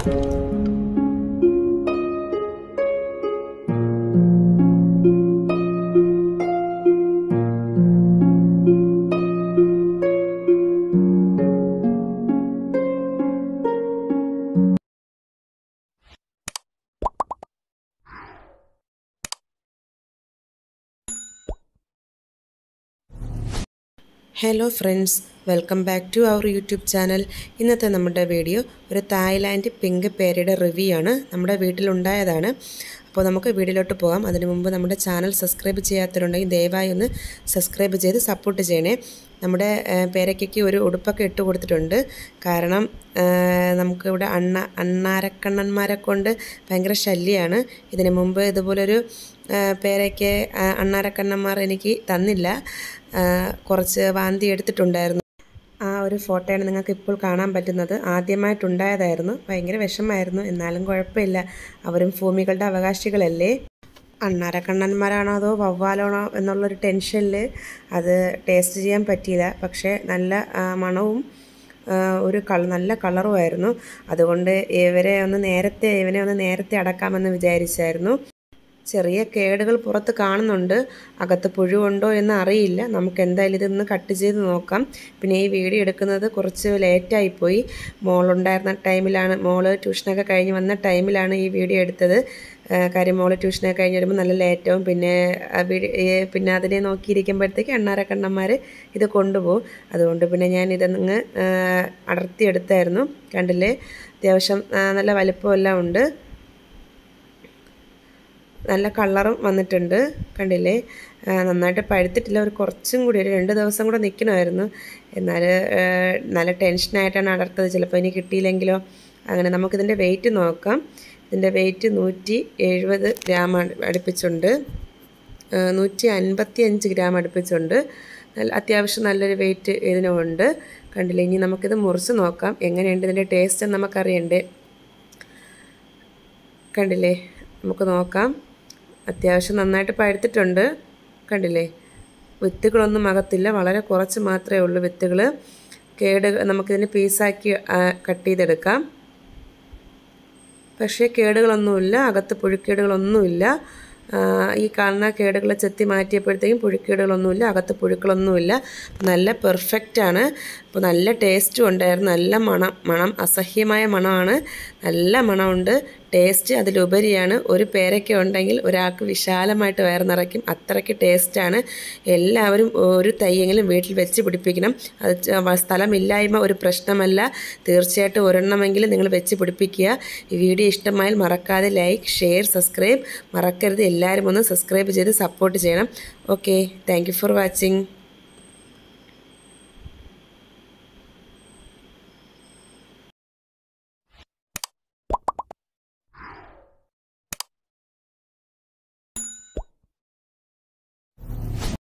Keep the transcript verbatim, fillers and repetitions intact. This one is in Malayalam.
Hello friends, welcome back to our YouTube channel. ഇന്നത്തെ നമ്മുടെ വീഡിയോ ഒരു തായ്ലാൻഡ് പിങ്ക് പേരയുടെ റിവ്യൂ ആണ്. നമ്മുടെ വീട്ടിലുണ്ടായതാണ്. അപ്പോൾ നമുക്ക് വീഡിയോയിലോട്ട് പോകാം. അതിനു മുമ്പ് നമ്മുടെ ചാനൽ സബ്സ്ക്രൈബ് ചെയ്യാത്തവരുണ്ടെങ്കിൽ ദയവായി ഒന്ന് സബ്സ്ക്രൈബ് ചെയ്ത് സപ്പോർട്ട് ചെയ്യണേ. നമ്മുടെ പേരയ്ക്ക് ഒരു ഉടുപ്പൊക്കെ ഇട്ട് കൊടുത്തിട്ടുണ്ട്. കാരണം നമുക്കിവിടെ അണ്ണ അണ്ണാരക്കണ്ണന്മാരെ കൊണ്ട് ഭയങ്കര ശല്യമാണ്. ഇതിനു മുമ്പ് ഇതുപോലൊരു പേരയ്ക്ക് അണ്ണാരക്കണ്ണന്മാർ എനിക്ക് തന്നില്ല. കുറച്ച് വാന്തി എടുത്തിട്ടുണ്ടായിരുന്നു. ആ ഒരു ഫോട്ടോയാണ് നിങ്ങൾക്ക് ഇപ്പോൾ കാണാൻ പറ്റുന്നത്. ആദ്യമായിട്ടുണ്ടായതായിരുന്നു. ഭയങ്കര വിഷമമായിരുന്നു. എന്നാലും കുഴപ്പമില്ല, അവരും ഭൂമികളുടെ അവകാശികളല്ലേ. അണ്ണാരക്കണ്ണന്മാരാണോ അതോ വവ്വാലാണോ എന്നുള്ളൊരു ടെൻഷനിൽ അത് ടേസ്റ്റ് ചെയ്യാൻ പറ്റിയില്ല. പക്ഷേ നല്ല മണവും ഒരു കള നല്ല കളറുമായിരുന്നു. അതുകൊണ്ട് ഇവരെ ഒന്ന് നേരത്തെ ഇവനെ ഒന്ന് നേരത്തെ അടക്കാമെന്ന് വിചാരിച്ചായിരുന്നു. ചെറിയ കേടുകൾ പുറത്ത് കാണുന്നുണ്ട്. അകത്ത് പുഴുവുണ്ടോ എന്ന് അറിയില്ല. നമുക്ക് എന്തായാലും ഇതൊന്ന് കട്ട് ചെയ്ത് നോക്കാം. പിന്നെ ഈ വീഡിയോ എടുക്കുന്നത് കുറച്ച് ലേറ്റായിപ്പോയി. മോളുണ്ടായിരുന്ന ടൈമിലാണ്, മോള് ട്യൂഷനൊക്കെ കഴിഞ്ഞ് വന്ന ടൈമിലാണ് ഈ വീഡിയോ എടുത്തത്. കാര്യം മോള് ട്യൂഷനൊക്കെ കഴിഞ്ഞ് വരുമ്പോൾ നല്ല ലേറ്റാവും. പിന്നെ പിന്നെ അതിനെ നോക്കിയിരിക്കുമ്പോഴത്തേക്ക് അണ്ണാരക്കണ്ണന്മാർ ഇത് കൊണ്ടുപോകും. അതുകൊണ്ട് പിന്നെ ഞാൻ ഇതൊന്ന് അടർത്തിയെടുത്തായിരുന്നു. കണ്ടില്ലേ, അത്യാവശ്യം നല്ല വലിപ്പമെല്ലാം ഉണ്ട്. നല്ല കളറും വന്നിട്ടുണ്ട്. കണ്ടില്ലേ, നന്നായിട്ട് പഴുത്തിട്ടില്ല. ഒരു കുറച്ചും കൂടി ഒരു രണ്ട് ദിവസം കൂടെ നിൽക്കണമായിരുന്നു. എന്നാൽ നല്ല ടെൻഷനായിട്ടാണ് അടർത്തത്. ചിലപ്പോൾ ഇനി കിട്ടിയില്ലെങ്കിലോ. അങ്ങനെ നമുക്കിതിൻ്റെ വെയിറ്റ് നോക്കാം. ഇതിൻ്റെ വെയിറ്റ് നൂറ്റി എഴുപത് ഗ്രാം അടുപ്പിച്ചുണ്ട്. നൂറ്റി അൻപത്തി അഞ്ച് ഗ്രാം അടുപ്പിച്ചുണ്ട്. നല്ല അത്യാവശ്യം നല്ലൊരു വെയിറ്റ് ഇതിനുണ്ട്. കണ്ടില്ലേ, ഇനി നമുക്കിത് മുറിച്ച് നോക്കാം. എങ്ങനെയുണ്ട് ഇതിൻ്റെ ടേസ്റ്റ് എന്ന് നമുക്കറിയണ്ടേ. കണ്ടില്ലേ, നമുക്ക് നോക്കാം. അത്യാവശ്യം നന്നായിട്ട് പഴുത്തിട്ടുണ്ട്. കണ്ടില്ലേ, വിത്തുകളൊന്നും അകത്തില്ല. വളരെ കുറച്ച് മാത്രമേ ഉള്ളൂ വിത്തുകൾ. കേട് നമുക്കിതിന് പീസാക്കി കട്ട് ചെയ്തെടുക്കാം. പക്ഷേ കേടുകളൊന്നുമില്ല, അകത്ത് പുഴുക്കേടുകളൊന്നുമില്ല. ഈ കാണുന്ന കേടുകൾ ചെത്തി മാറ്റിയപ്പോഴത്തേക്കും പുഴുക്കേടുകളൊന്നുമില്ല, അകത്ത് പുഴുക്കളൊന്നുമില്ല. നല്ല പെർഫെക്റ്റാണ്. അപ്പോൾ നല്ല ടേസ്റ്റും ഉണ്ടായിരുന്നു. നല്ല മണം മണം അസഹ്യമായ മണമാണ്. നല്ല മണമുണ്ട്. ടേസ്റ്റ് അതിലുപരിയാണ്. ഒരു പേരയ്ക്ക ഉണ്ടെങ്കിൽ ഒരാൾക്ക് വിശാലമായിട്ട് വയർ നിറയ്ക്കും. അത്രയ്ക്ക് ടേസ്റ്റാണ്. എല്ലാവരും ഒരു തൈയെങ്കിലും വീട്ടിൽ വെച്ച് പിടിപ്പിക്കണം. അത് സ്ഥലമില്ലായ്മ ഒരു പ്രശ്നമല്ല. തീർച്ചയായിട്ടും ഒരെണ്ണമെങ്കിലും നിങ്ങൾ വെച്ച് പിടിപ്പിക്കുക. ഈ വീഡിയോ ഇഷ്ടമായാൽ മറക്കാതെ ലൈക്ക്, ഷെയർ, സബ്സ്ക്രൈബ് മറക്കരുത്. എല്ലാവരും ഒന്ന് സബ്സ്ക്രൈബ് ചെയ്ത് സപ്പോർട്ട് ചെയ്യണം. Okay, thank you for watching.